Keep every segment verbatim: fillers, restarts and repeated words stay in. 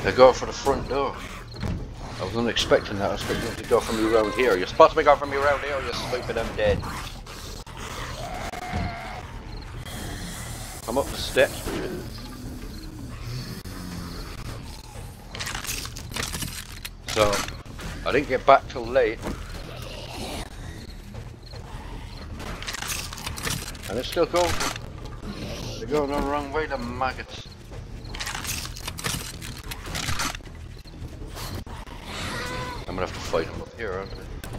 They go for the front door. I wasn't expecting that. I was expecting them to go from me around here. You're supposed to be going from me around here, you stupid undead. I'm up the steps. So, I didn't get back till late. And it's still going. They're going the wrong way, the maggots. I'm gonna have to fight them up here, aren't I?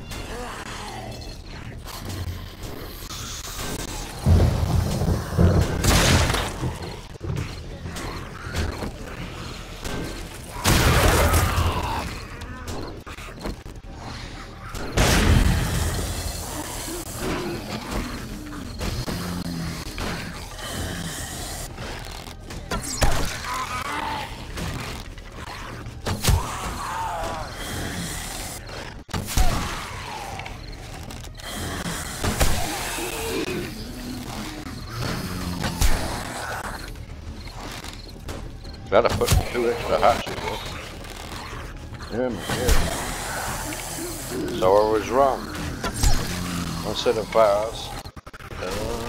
Glad I put two extra hatches up. Ermagerd. So I was wrong. One set of bars. Uh,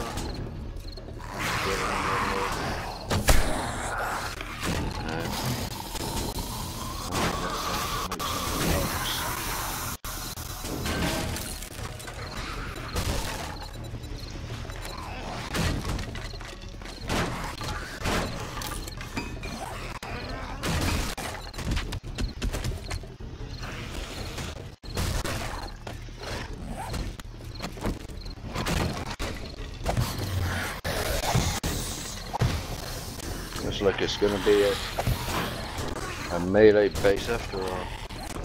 Looks like it's going to be a, a melee base after all. Uh,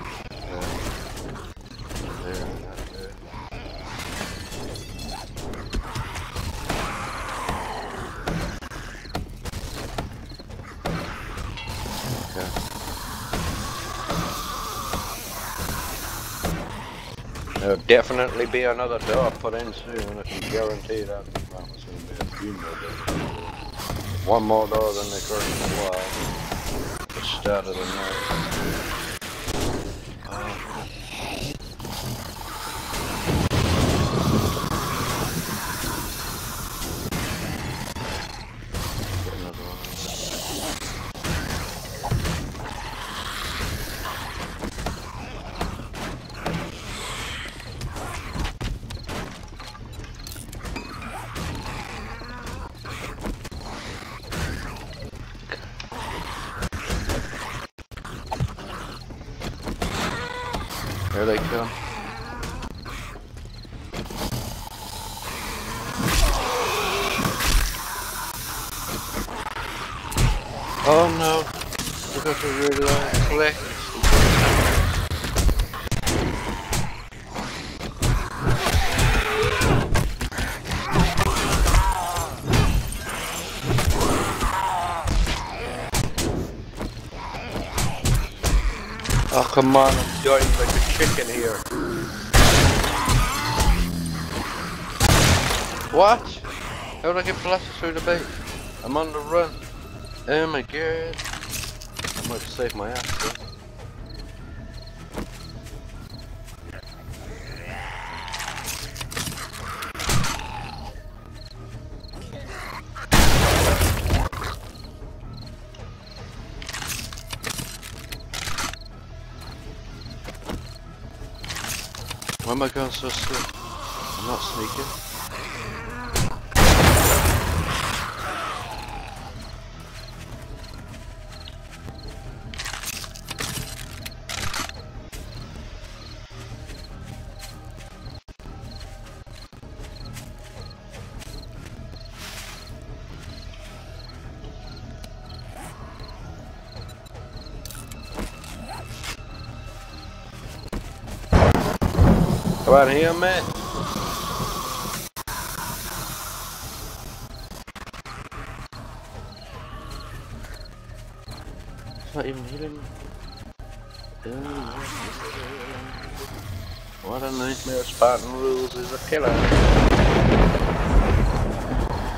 there, there. Okay. There'll definitely be another door put in soon, I can guarantee that. Well, it's going to be a few more doors. One more door than they currently wall. At the start of the night. Oh. Get another one. Here they come. Oh no, we got to really collect. Oh come on, I'm dying like a chicken here. What? How did I get blasted through the base? I'm on the run. Oh my god. I might have saved my ass though. Why am I going so slow? I'm not sneaking. Come on here, man. It's not even hitting me. What a nightmare. Spartan rules is a killer.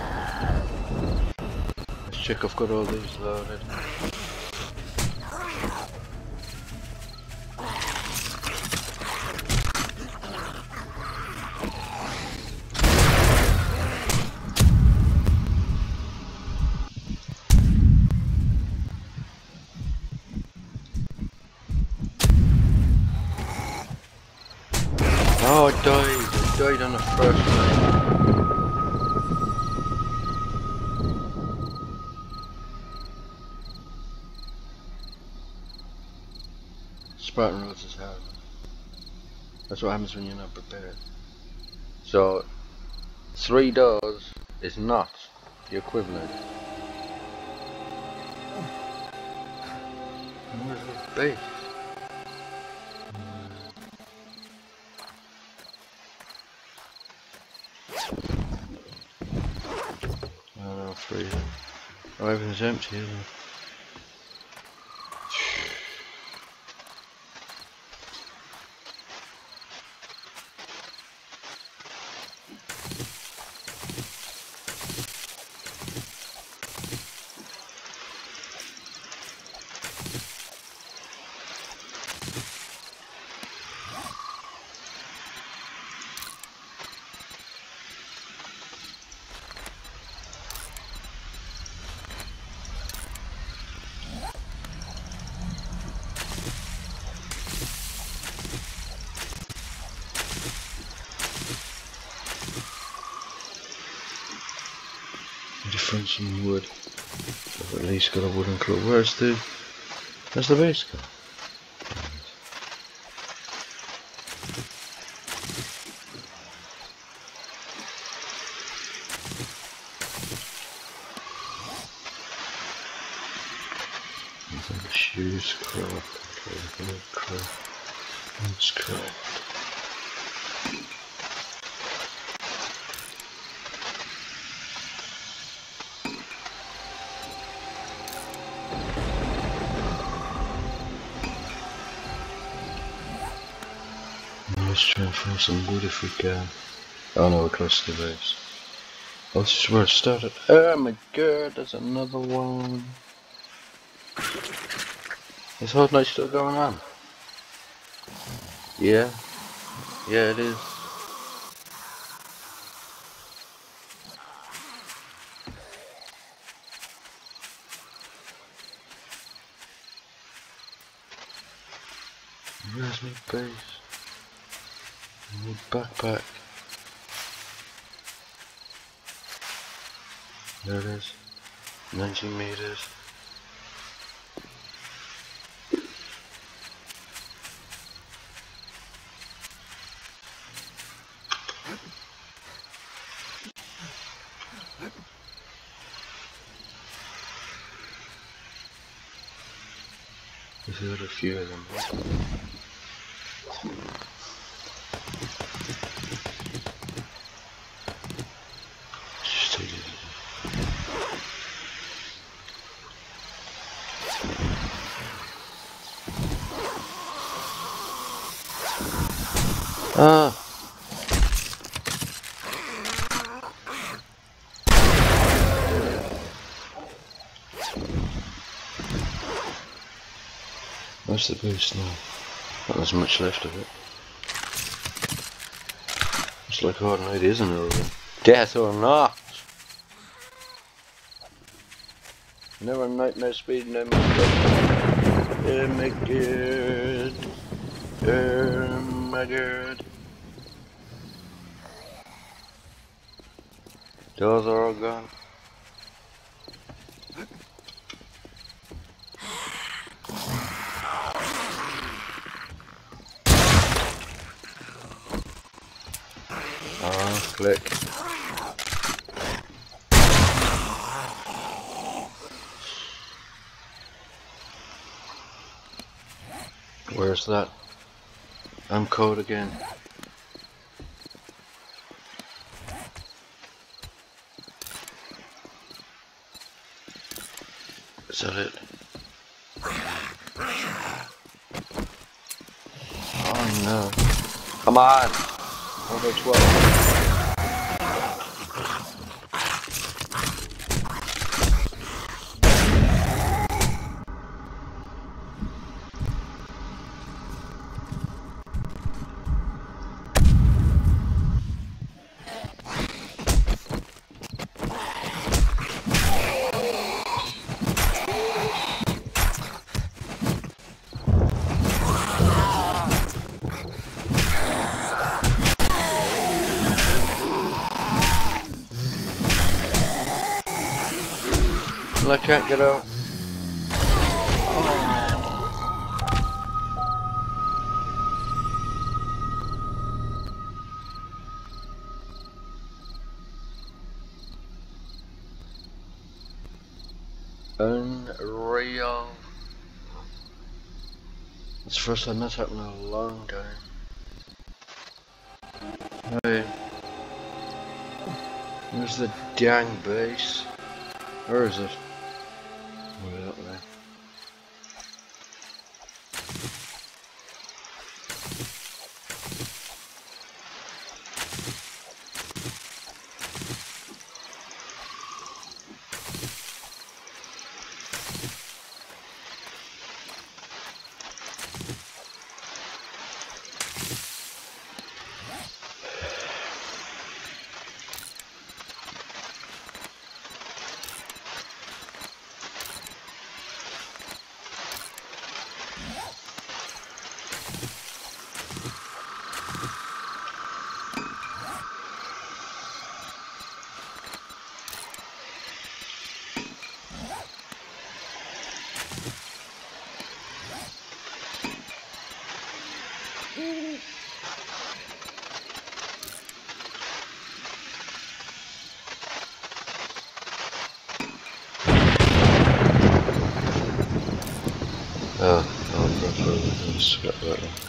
Let's check I've got all these loaded. Oh, I died. I died on the first night. Spartan rules is hard. That's what happens when you're not prepared. So, three doors is not the equivalent. Where's the base? Oh no, three. Oh, everything's empty, isn't it? Find some wood. I've at least got a wooden claw. Where's the... Where's the base go? Shoes, craft, okay, craft, let's craft. Let's try and find some wood if we can. Oh no, we're close to the base. Oh, this is where it started. Ermagerd, there's another one. Is Horde Night still going on? Yeah. Yeah, it is. Where's my base? My backpack. There it is. nineteen meters. There's a few of them. Just take it. Ah. Where's the boost now? Not there's much left of it. It's like Horde Night isn't over. Death or not! Never nightmare speed, no Ermagerd. Ermagerd. Doors are all gone. Ah, click. Where's that? I'm code again. Is that it? Oh no. Come on! Number twelve. reason I can't get out. Unreal. It's the first time that's happened in a long time. Hey. Where's the dang base? Where is it? Way up there. Oh, I'll go through and skip that one.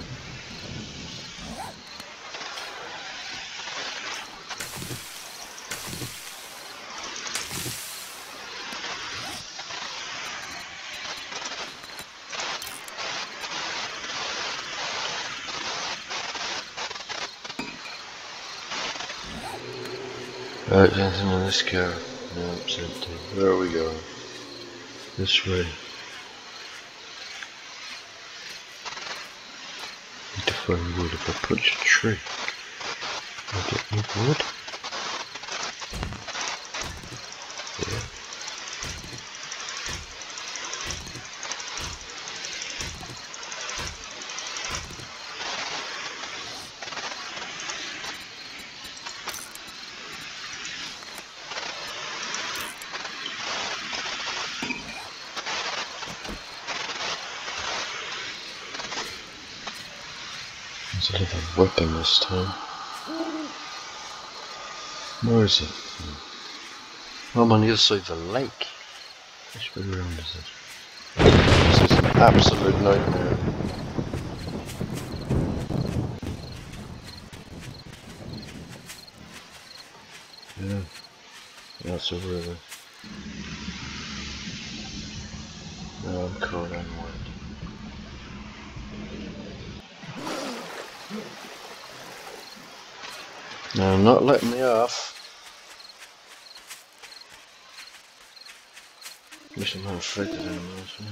Right, anything in this car? No, it's empty. Where are we going? This way. Need to find wood. If I punch a tree, I'll get any wood. Yeah. There's a little weapon this time. Where is it? I'm on the other side of the lake. Which way around is it? This is an absolute nightmare. Yeah, that's a river. No, I'm covered in wood. No, not letting me off. Wish I'm not affected anymore. So.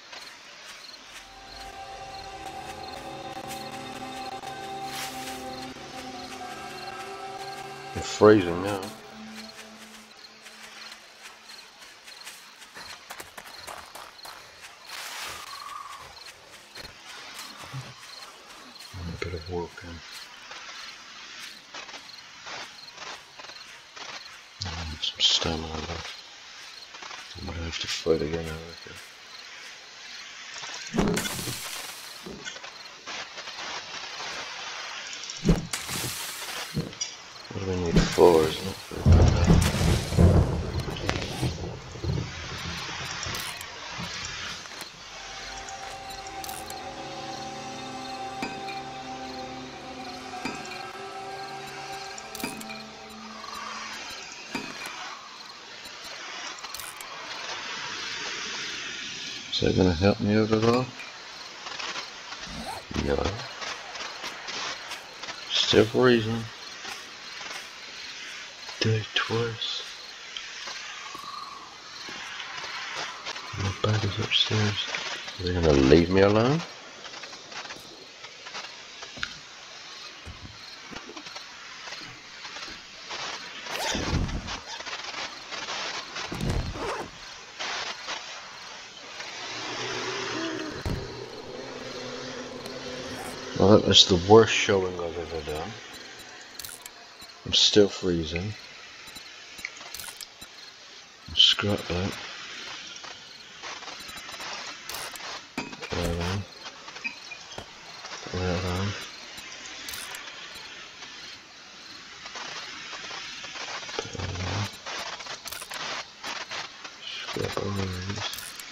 I'm freezing now. A bit of work in. Some stamina left. I'm gonna have to fight again, I reckon. What do we need? Four, isn't it? Is that going to help me out at all? No. Still freezing. Died twice. My bag is upstairs. Are they going to leave me alone? Well, that was the worst showing I've ever done. I'm still freezing. Scrap that. that on. Put that on. Scrap all of these.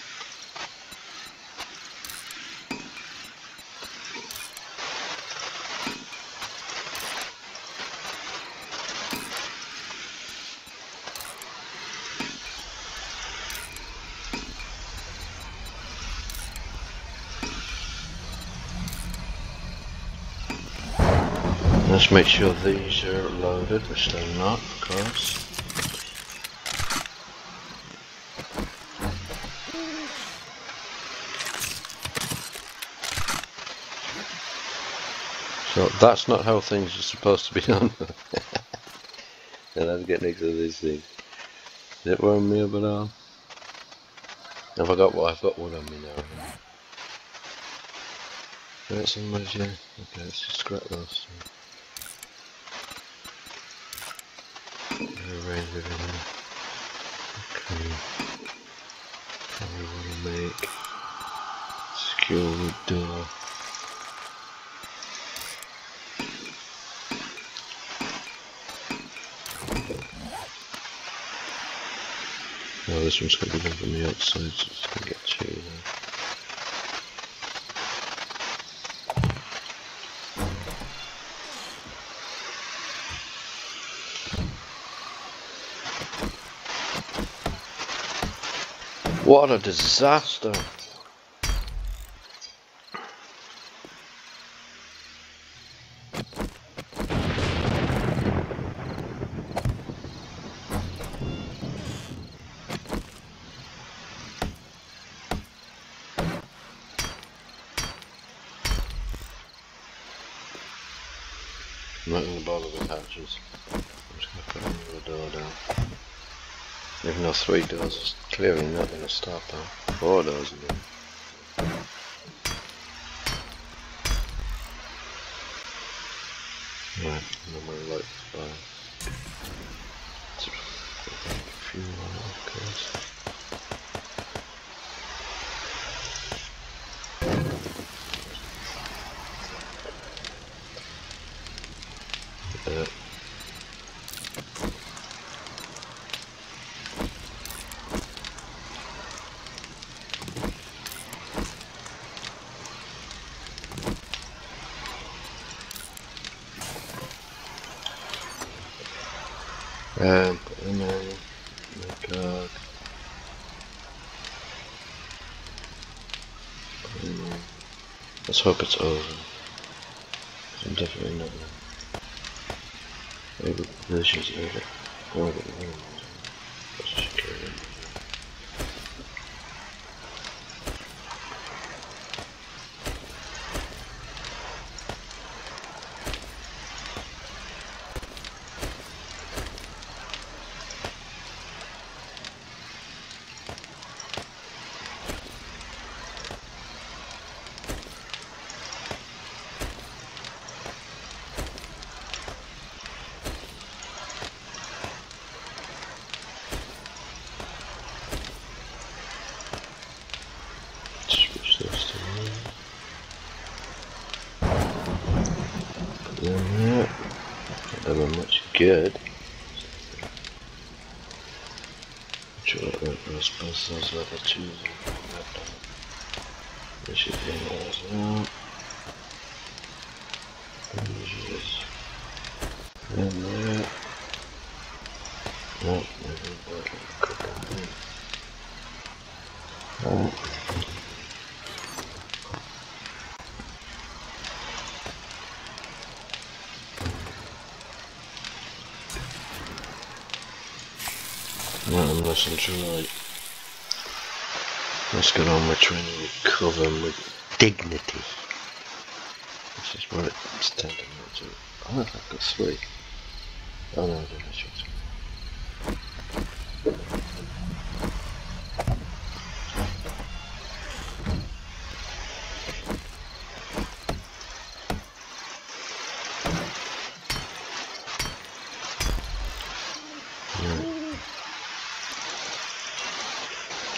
Let's make sure these are loaded, which they're not, of course. So that's not how things are supposed to be done. And let's get next to these things. Is it warm me up at all? Have I got what I've got one on me now? Right, somebody's, yeah. Okay, let's just scrap those. Arrange everything. Okay. What we want to make. Secure the door. Oh, this one's going to be done from the outside, so it's going to get chilly there. What a disaster! I'm not going to bother with hatches. I'm just going to put another door down. Even though three doors is clearly not going to stop that. Four doors again. Right, and then we'll light the fire. Fuel on it, of course. Uh, Um, put them on. Ermagerd. Um, let's hope it's over. I'm definitely not gonna. Maybe this is over. Oh, but no. Let's just carry it. Switch this to one. Put them there. Not that we're much good. Sure, I suppose those other two we should do that as well. And there. No, maybe that will cook on there. Oh. Not unless I'm trying. Let's get on with trying to recover them with dignity. This is what it's tending to do. Oh, I've got three. Oh no, I didn't actually.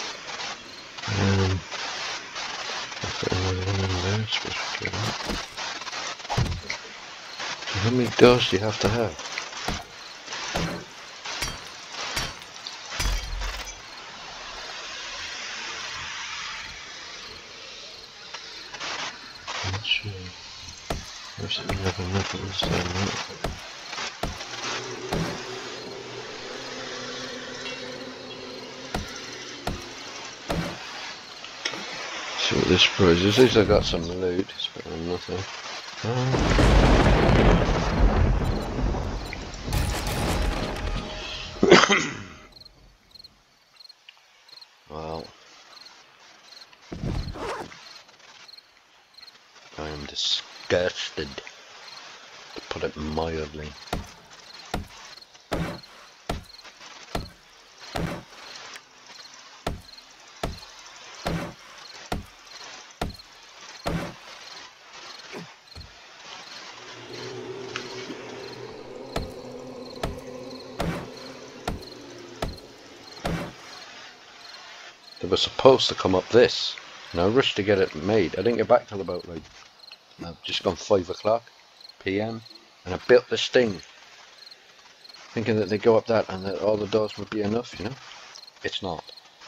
Um, I'll put another one in there, so we should get that. How many doors do you have to have? I'm not sure. There's another nipples down there. See what this prize is. At least I got some loot. It's better than nothing. Oh. Well, I am disgusted, to put it mildly. They were supposed to come up this, and I rushed to get it made. I didn't get back till about like, I've just gone five o'clock P M, and I built this thing, thinking that they go up that and that all the doors would be enough, you know? It's not.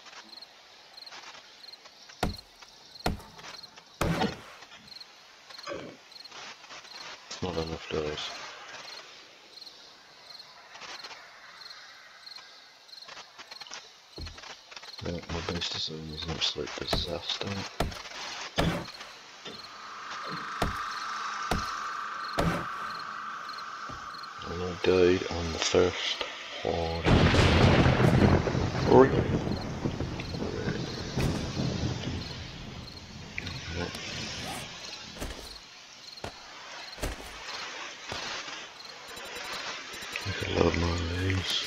It's not enough doors. Right, my base design is an absolute disaster. And I died on the first horde. Really? I could love more of these.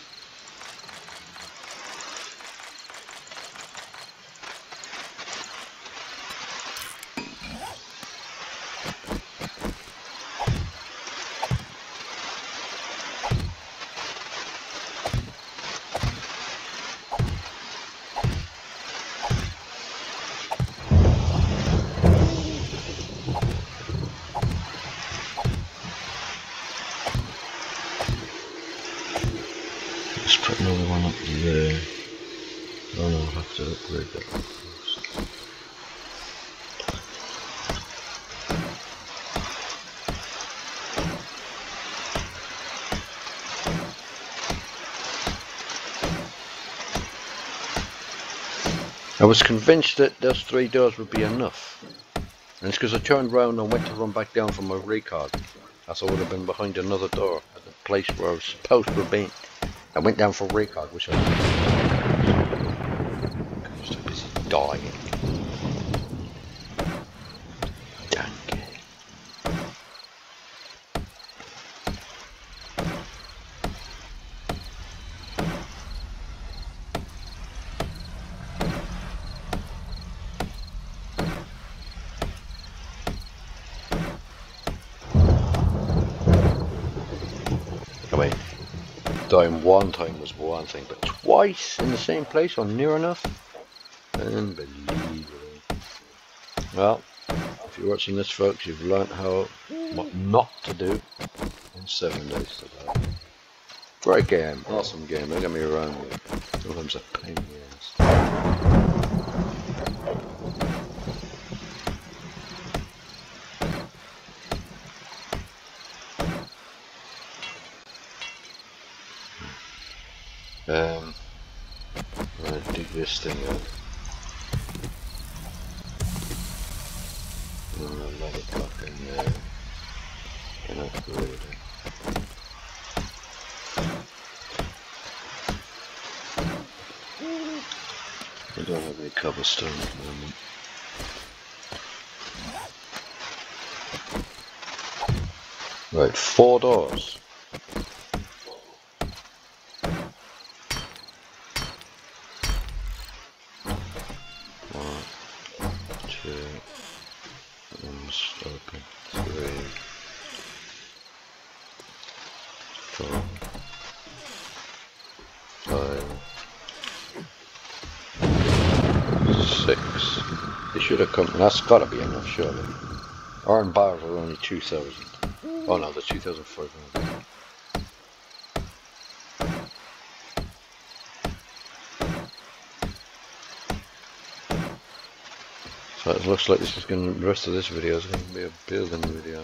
Let's put another one up there. Oh no, I'll have to upgrade that one first. I was convinced that those three doors would be enough. And it's because I turned round and went to run back down for my recog. As I would have been behind another door at the place where I was supposed to have been. I went down for recog, which I was too busy dying. Dang it. I mean, dying one time was one thing, but twice in the same place or near enough? Unbelievable. Well, if you're watching this, folks, you've learnt how what not to do in seven days to die. Great game, awesome game, don't get me wrong. Sometimes a pain in the ass. Um, I'm going to dig this thing up. I'm going to let it back in there and upgrade it. I don't have any cobblestone at the moment. Right, four doors. Open three, four, five, six. They should have come. That's got to be enough, surely. Iron bars are only two thousand. Oh no, the two thousand five hundred. So it looks like this is going to, the rest of this video is going to be a building video.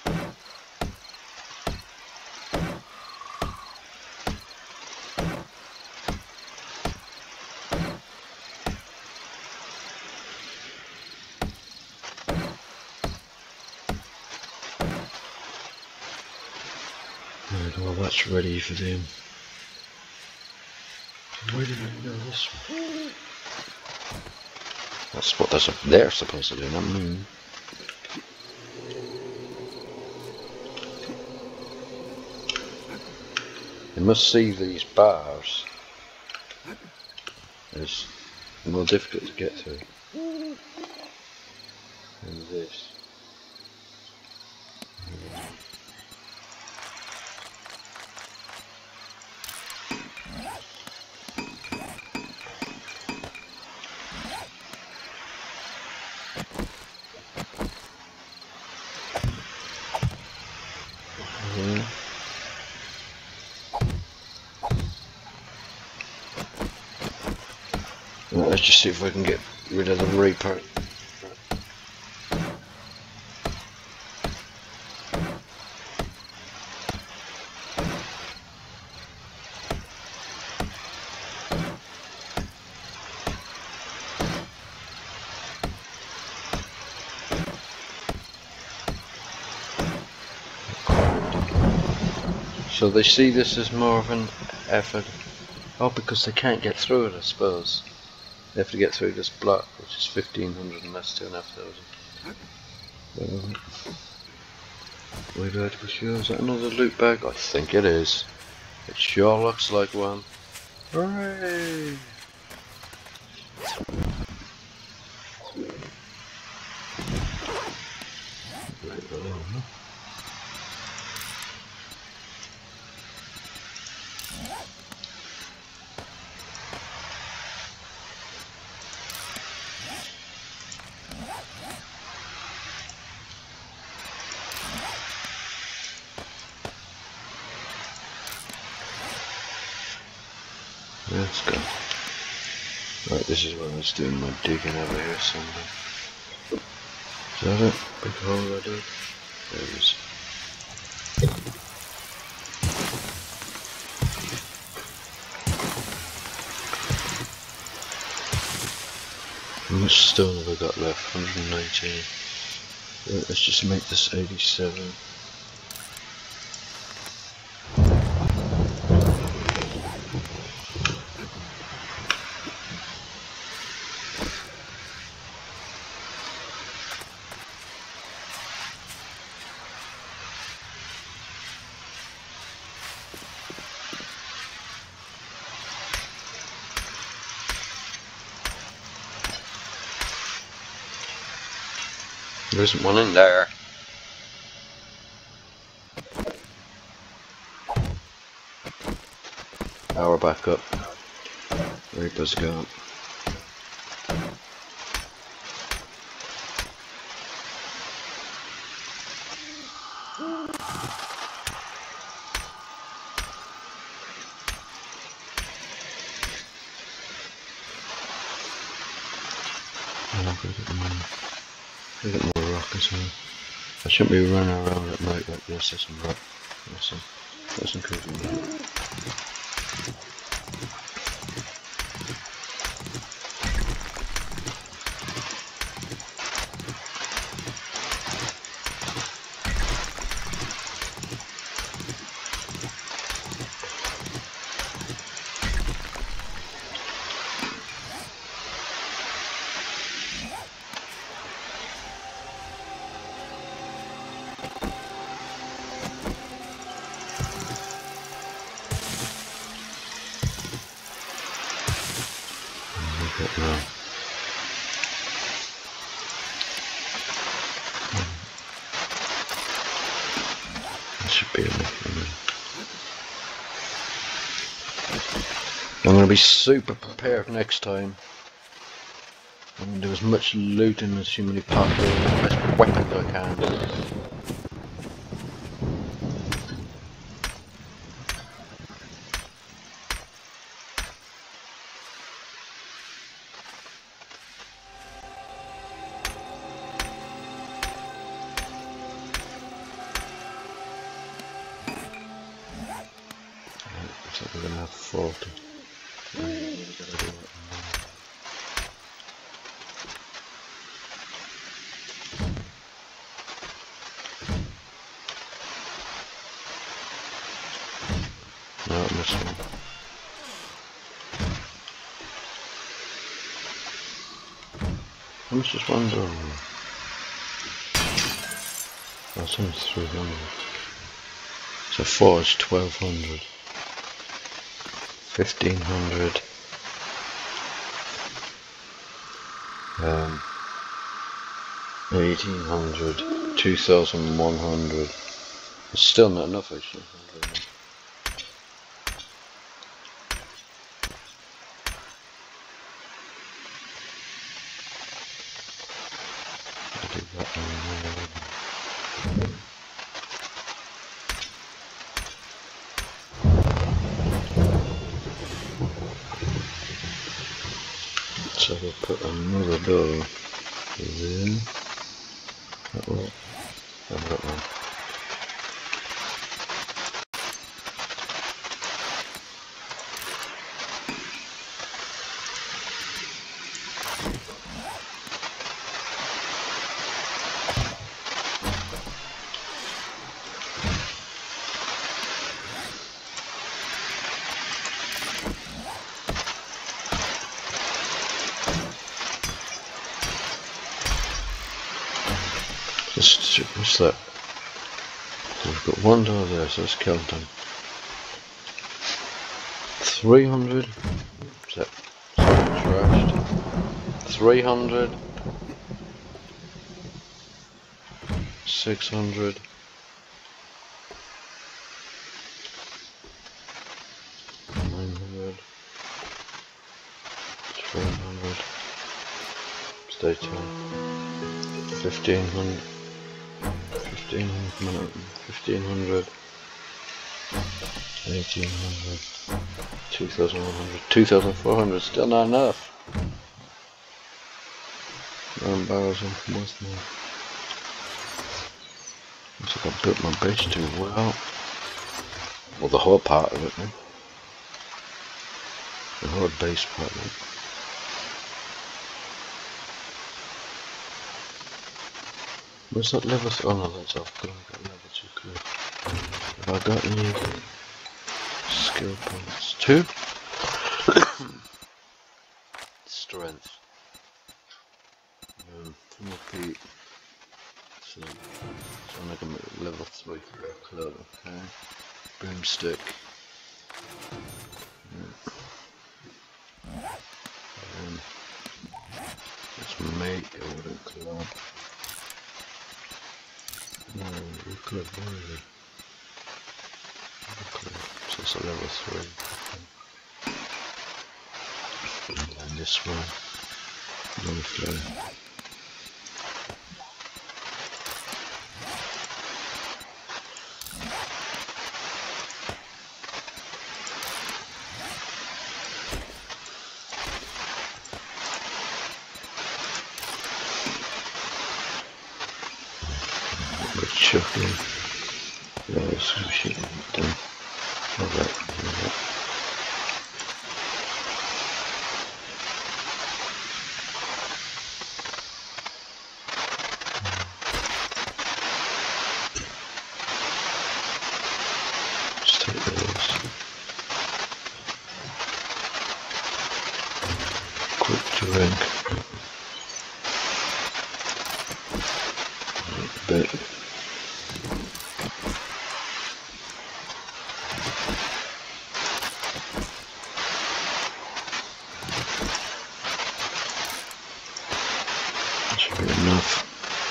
Right, well that's ready for them. Where did I go this way? That's what they're, they're supposed to do, not me. You must see these bars as more difficult to get through than this. Yeah. Well, let's just see if we can get rid of the Reaper. So they see this as more of an effort. Oh, because they can't get through it, I suppose. They have to get through this block, which is fifteen hundred and that's two and a half thousand. Where do I have to push you? Is that another loot bag? I think it is. It sure looks like one. Hooray! Right below, huh? Let's go. Right, this is where I was doing my digging over here somewhere. Is that it? Big hole I did? There it is. How much stone have I got left? one hundred nineteen. Right, let's just make this eighty-seven. There isn't one in there. Power back up. Reaper's gone. I'm not gonna get the money. A bit more rock as well. I shouldn't be running around at night like this. There's some rock. There's some, there's some cooking there. No. That should be enough. I'm going to be super prepared next time. I'm going to do as much looting as humanly possible, the best weapons I can. looks like we're gonna have forty. No, I missed one. How much is one door? That's only three hundred. So four is twelve hundred. Fifteen hundred. Um, eighteen hundred. Two thousand one hundred. It's still not enough actually. I did that one. So we'll put another door there. That will. And that one. Just, what's that? So we've got one door there, so let's count them. three hundred. Is that trashed? three hundred. six hundred. nine hundred. twelve hundred. Stay tuned. fifteen hundred. fifteen hundred, fifteen hundred, eighteen hundred, two thousand one hundred, two thousand four hundred, still not enough. Nine barrels in from West now. Looks like I built my base too well. Well, the whole part of it now. The whole base part of it. Where's that level? Oh no, that's off. I've got level two clear. Have I got any skill points? Two? Strength. Um, more feet. So, so I'm gonna make level three club, okay? Broomstick. Um, let's make a wooden club. No, we could really. So it's a level three. And this one. Level three. Chucking. Yeah, some shit done. Alright, alright. Just take those. Quick drink. A bit. Enough.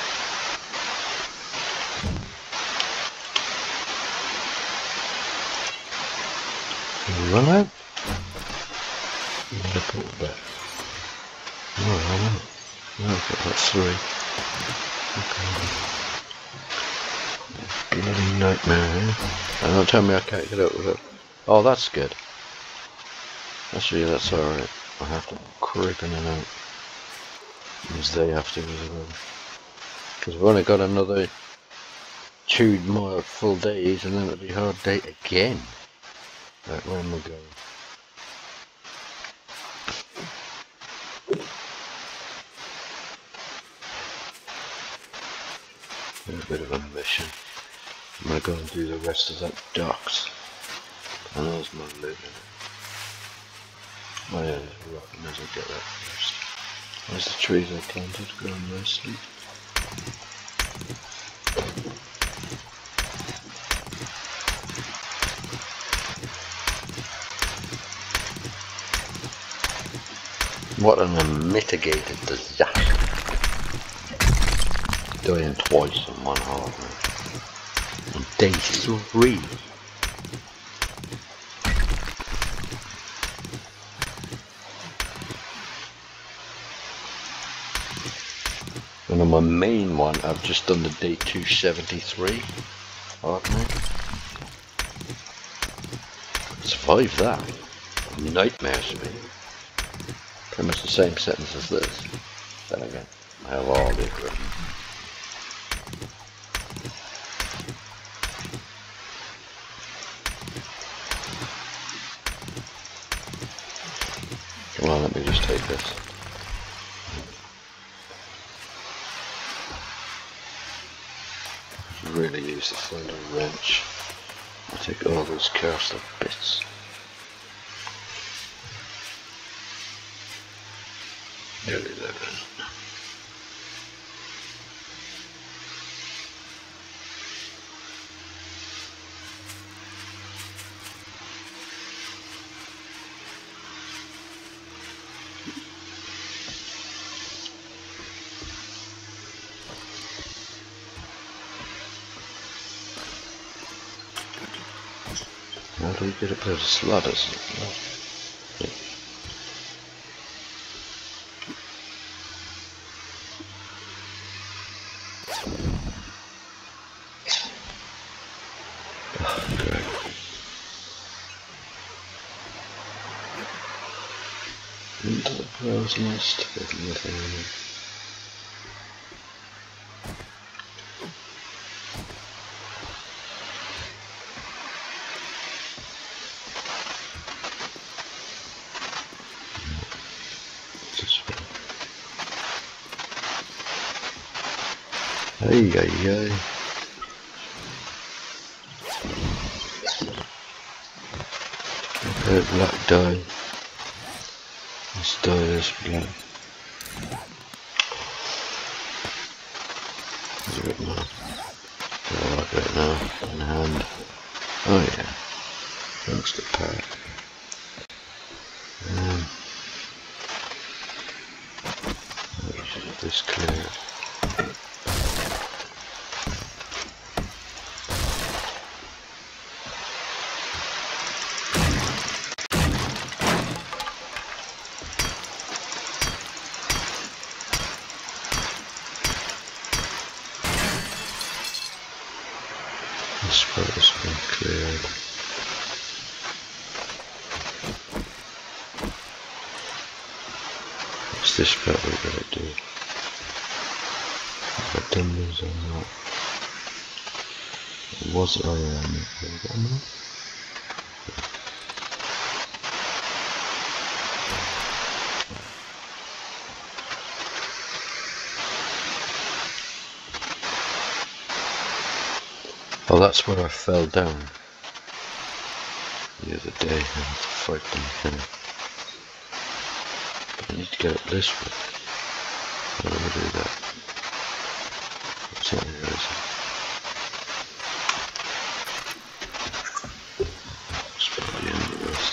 Run out? I'm gonna put it back. No, I won't. No, I've got that three. Okay. Bloody nightmare, eh? And don't tell me I can't get out with it. Oh, that's good. Actually, that's alright. I have to creep in and out. As they have to as well. Because we've only got another two more full days and then it'll be hard day again. Right, where am I going? A bit of a mission. I'm gonna go and do the rest of that docks. And there's my loot in it. Oh yeah, there's a rock, I may as well get that first. Where's the trees I planted growing nicely? What an unmitigated disaster. Dying twice in one horde night. On day three. And on my main one, I've just done the day two seventy-three horde night. Survived that. Nightmares of me. Pretty much the same settings as this. Then again, I have all the equipment. Come on, let me just take this. Really use the final wrench. I'll take all those cursed bits. Nearly eleven. How do we get up there to slaughters? Into the crow's nest with nothing in it. Ay, ay, ay. Okay, black dye. This dye is black. There's a bit more. I like it now. In hand. Oh yeah. That's the part. Um, I should have this cleared. This part has been cleared. What's this part we're going to do? Have I done these or not? Was it? Oh yeah, I'm not going to do. Oh, that's where I fell down the other day. I had to fight them here. I need to get up this way. How do we do that? What's that here, is it? It's probably the end of this.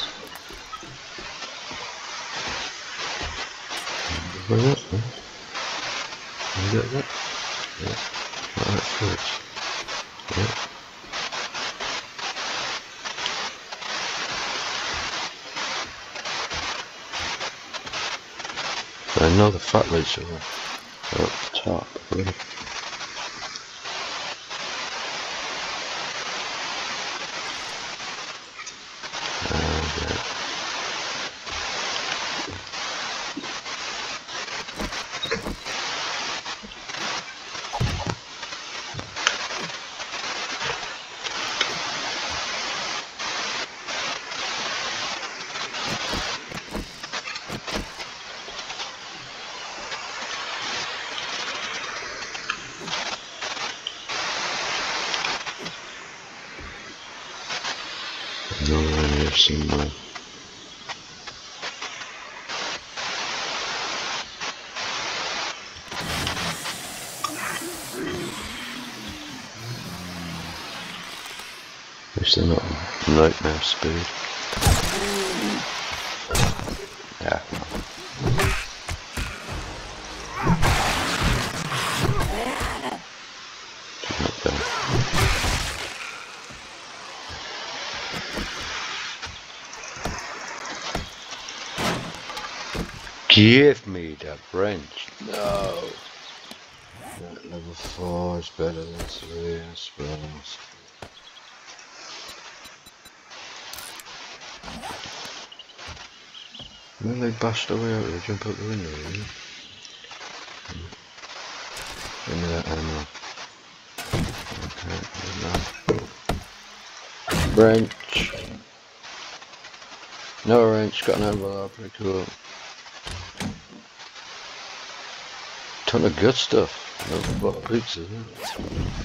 Where that then? Can you get that? Yeah. Right, that first. Yeah. I know the fat lights are up, are up the top, really. Okay. here somewhere. At least they're not nightmare speed. Yeah. Not bad. Give me that wrench. No. That level four is better than three, I suppose. When they bashed away out there, jump out the window, really? Give me that ammo. Okay, no. Wrench. No wrench, got an envelope, pretty cool. Ton of good stuff. Nothing but pizza, isn't it?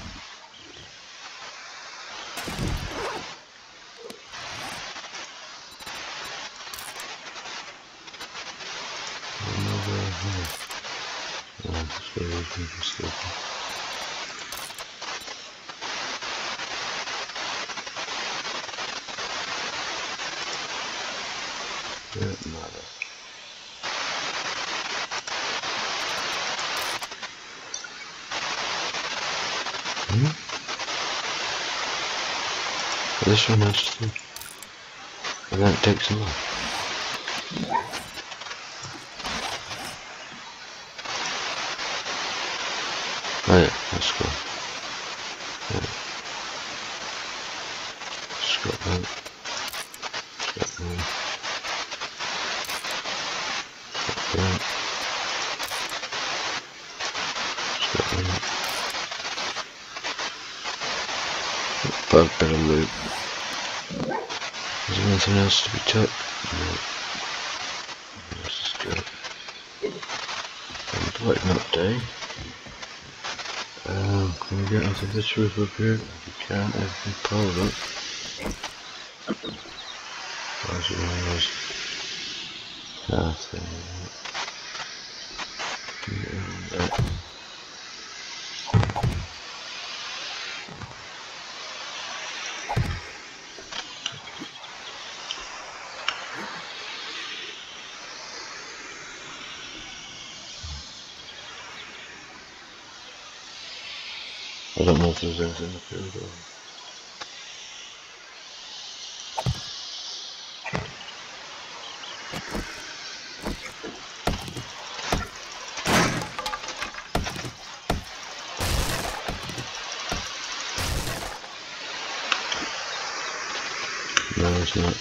Another here. Oh, that's very interesting. Don't matter. Hmm? This one has to. And then it takes a lot. Oh yeah, let's go. Yeah. Just got that. Just got that. Got that. Just got that. Bad bit of loot. Is there anything else to be took? No. Let's just go. I'm lighting up day. Um, can we get onto this roof up here? If we can't, if we pull it. Where's it one of those? Nothing. Yeah. I don't know if there's anything up here though. No, it's not.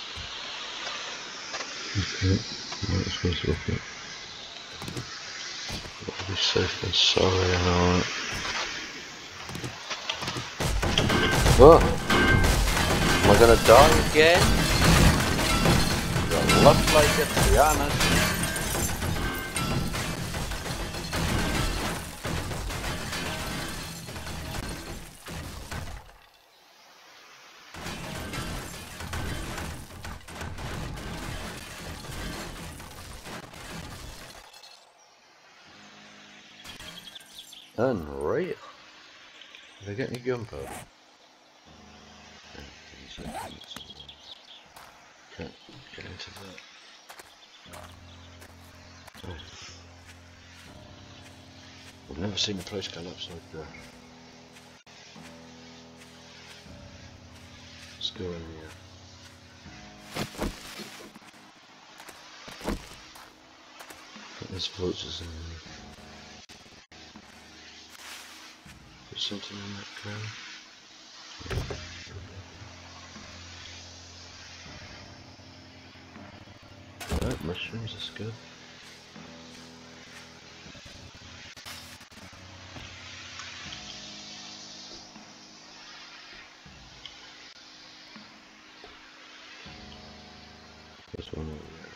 Okay, no, it's supposed to look at. I'll be safe and sorry and all that. What? Am I gonna die again? Don't look like it, to be honest. Unreal. Did I get any gunpowder? Can't get into that. Oh. I've never seen the place collapse like that. Let's go in here. There's vultures in there. There's something in that ground. Alright, mushrooms, that's good. There's one over there.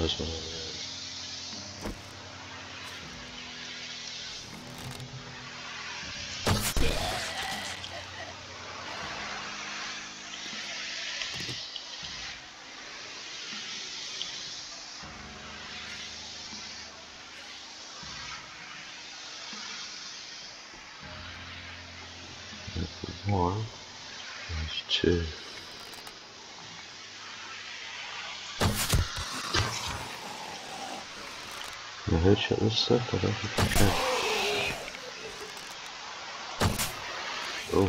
this one. One, there's two. Can I headshot this stuff? I don't think I can. Oh.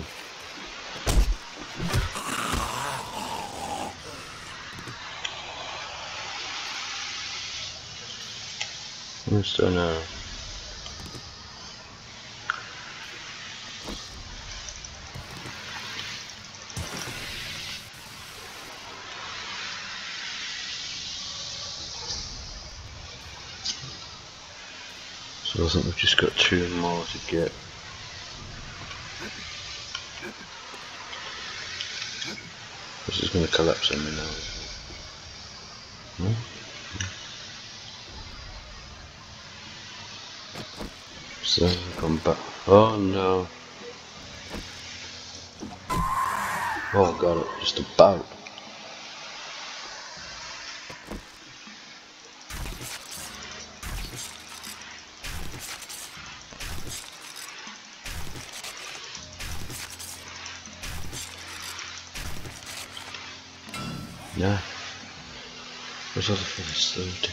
What's that now? So I think we've just got two more to get. This is going to collapse on me now. No? So come back. Oh no. Oh god, it just about. Yeah. Where's other things? thirty.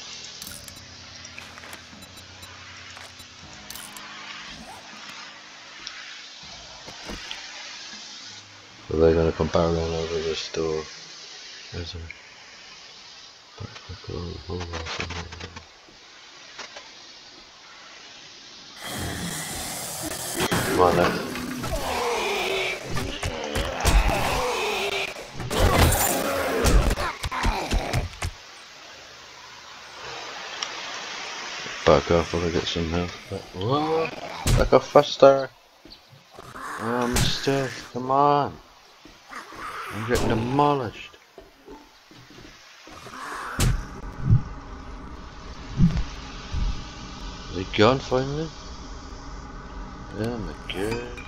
Are they going to come barreling over this door? There's a backpack or a ball or something. Come on then. Back off while I get some health back. Whoa! Back off faster! Oh, mister, come on! I'm getting demolished. Is he gone finally? Ermagerd.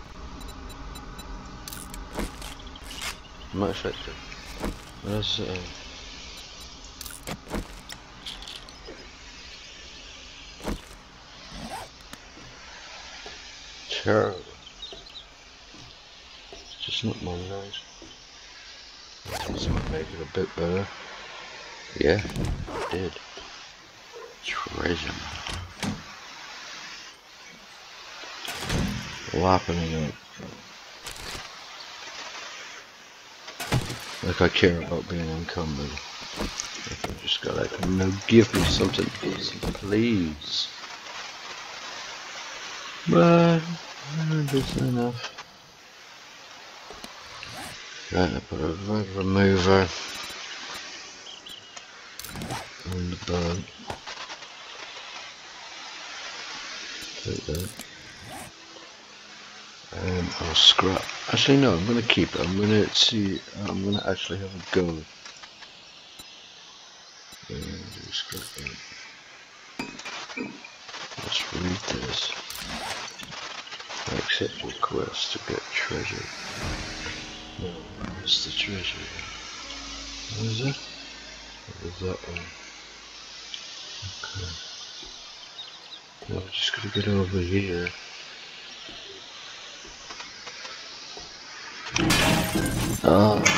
Much better. Where's it? Terrible. It's just not my nose. This might make it a bit better. Yeah, it did. Treasure. Lapping it up. Like I care about being encumbered. Like I've just got like, no, give me something easy, please. But that's enough. Right, I put a rug remover on the bug. Take that. And I'll scrap. Actually, no, I'm going to keep it. I'm going to see. I'm going to actually have a go. Yeah, do scrap it. Let's read this. I accept request to get treasure. No, where's the treasure? What is it? What is that one? Okay. Now we're just gonna get over here. Ah.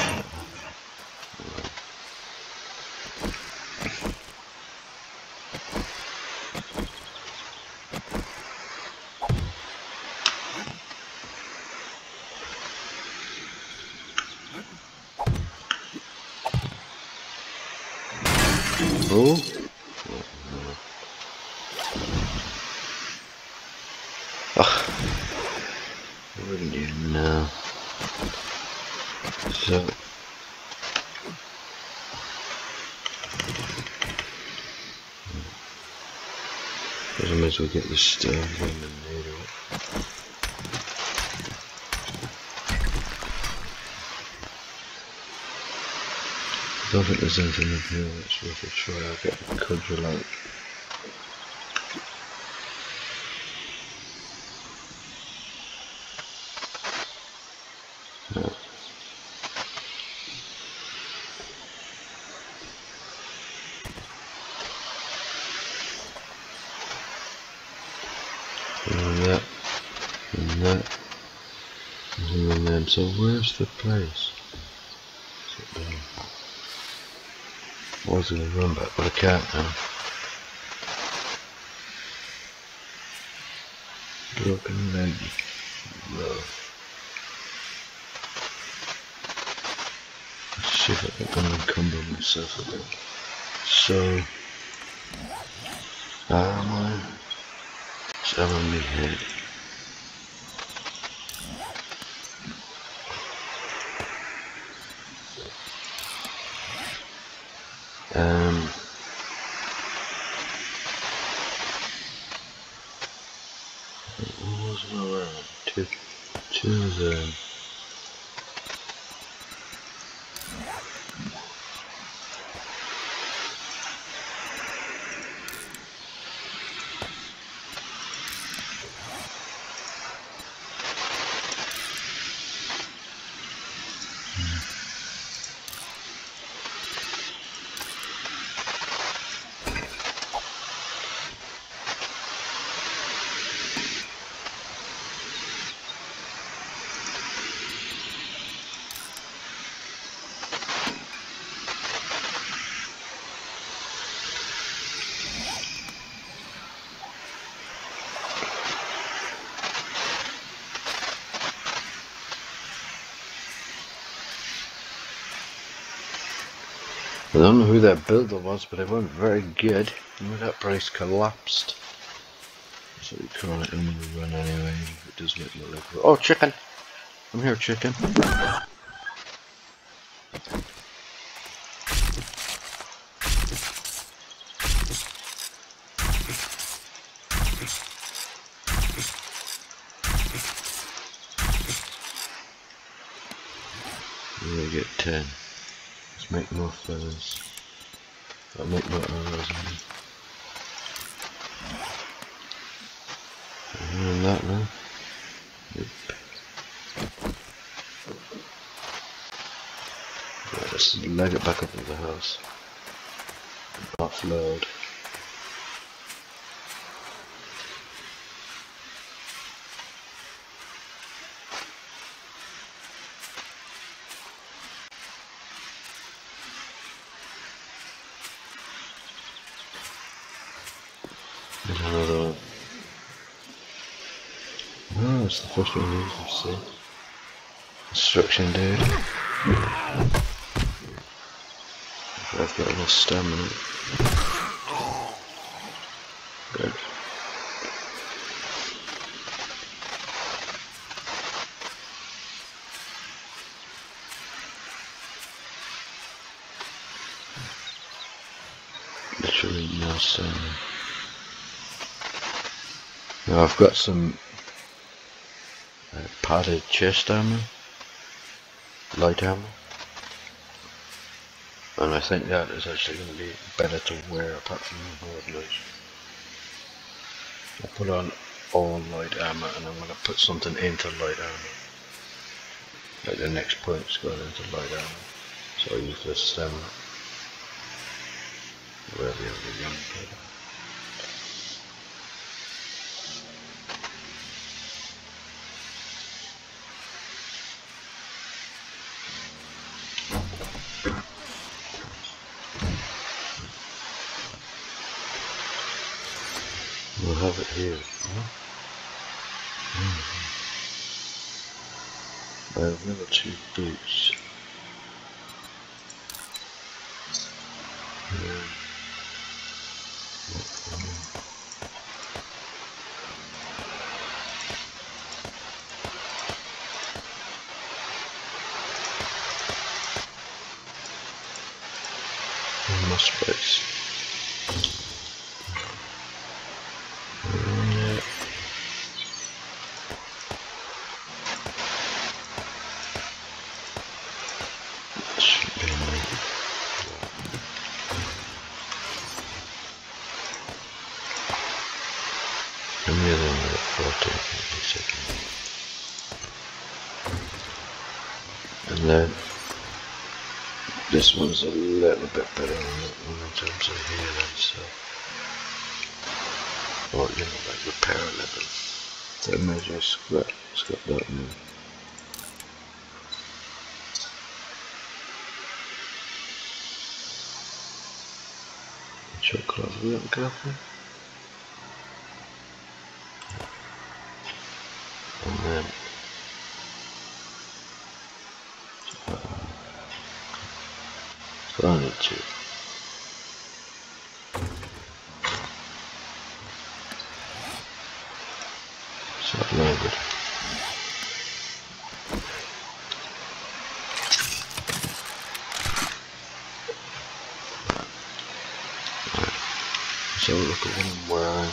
Oh. Oh. I wouldn't even know. So. I might as well get this stuff in the later. don't think there's anything in here that's worth a try. I'll get the cudgel out. No. And that, and that, and then, so where's the place? I was going to run back, but I can't now. Broken leg. Low. Let's see if I can encumber myself a bit. So, armor. It's armor me head. Um, what was my around? Two, two of them. I don't know who that builder was, but it wasn't very good. Maybe that price collapsed. That's what we call it in the run anyway. It does make me look. Oh, chicken! I'm here, chicken. You only get ten. Let's make more feathers. I'll make more arrows. And that now. Yep. Right, let's leg it back up into the house. Offload. There's another one. Oh, it's the first one you see. Construction dude. I've got enough stamina. Good. Literally no stamina. Now I've got some uh, padded chest armor, light armor, and I think that is actually going to be better to wear apart from the Horde Night. I'll put on all light armor and I'm going to put something into light armor. Like the next point's going into light armor, so I use this stamina. Wherever you have the young kid. We'll have it here. Huh? Mm-hmm. I have level two boots. Yeah. In my space. Yeah. That should be enough. then this one's a little bit better than that one in terms of healing, so. Or, you know, like repair level. So maybe scrap, scrap that one. Should close a little careful. And then so I need to so Ermagerd. So look at what I'm wearing.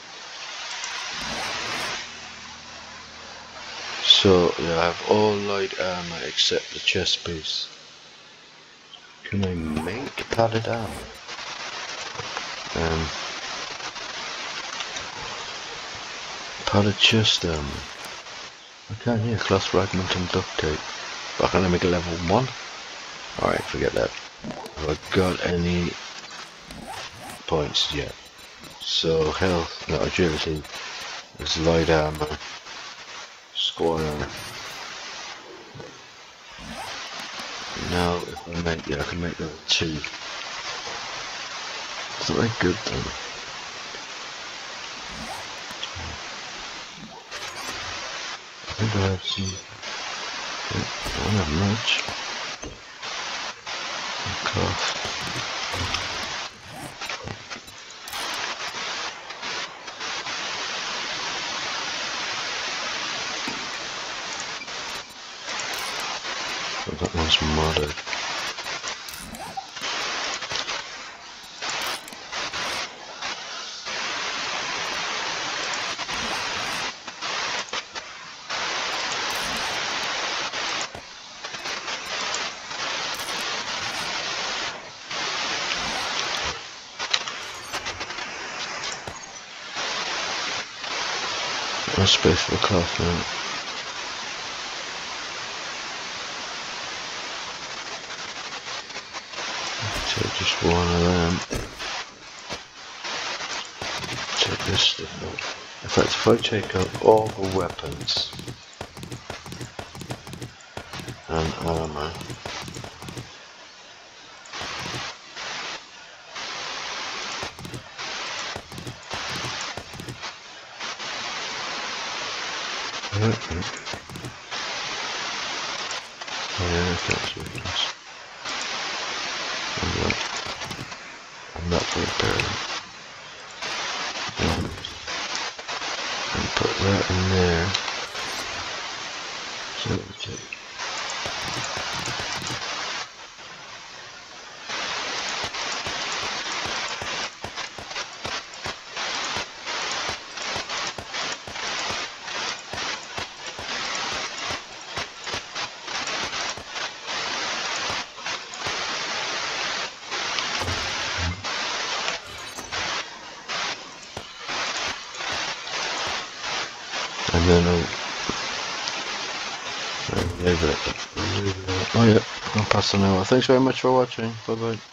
So yeah, I have all light armor except the chest piece. Can I make padded armor? Um, padded chest armor. I can, yeah, glass fragment and duct tape. But can I make a level one? Alright, forget that. Have I got any points yet? So health, no, agility is light armor, squire. Now if I make, yeah, I can make level two. It's not very good then. I think I have some, I don't have much. Cost. That one's modded. No space for cloth now. Take just one of them. Take this stuff out. In fact, if I take out all the weapons and armor, oh yeah, that's useless. And that, and that for repairing. And, and put that in there. So we take. And then I'll, I'll leave it at that. Oh yeah, I'll pass an hour. Thanks very much for watching. Bye bye.